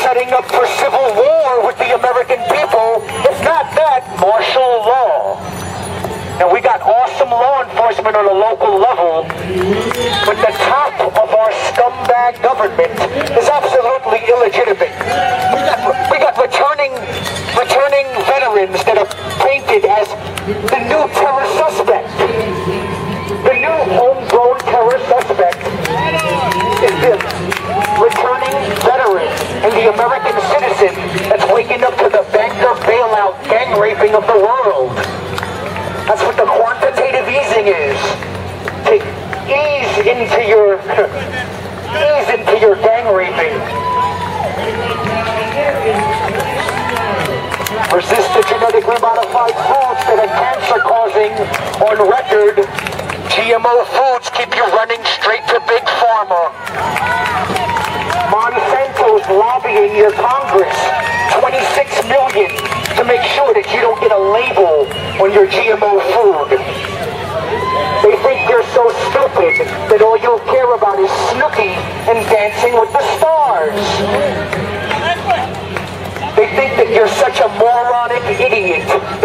setting up for civil war with the American people. If not that, martial law. And we got awesome law enforcement on a local level, but the top of our scumbag government is absolutely illegitimate. We got returning veterans that are painted as the new terror suspect. The new homegrown terror suspect is the returning veteran and the American citizen that's waking up to the banker bailout gang raping of the world. That's what the quantitative easing is. To ease into your gang raping. Resist the genetically modified foods that are cancer causing. On record, GMO foods keep you running straight to Big Pharma. Monsanto's lobbying your Congress, $26 million, to make sure that you don't get a label on your GMO food. They think you're so stupid that all you'll care about is Snooki and Dancing with the Stars. They think that you're such a moronic idiot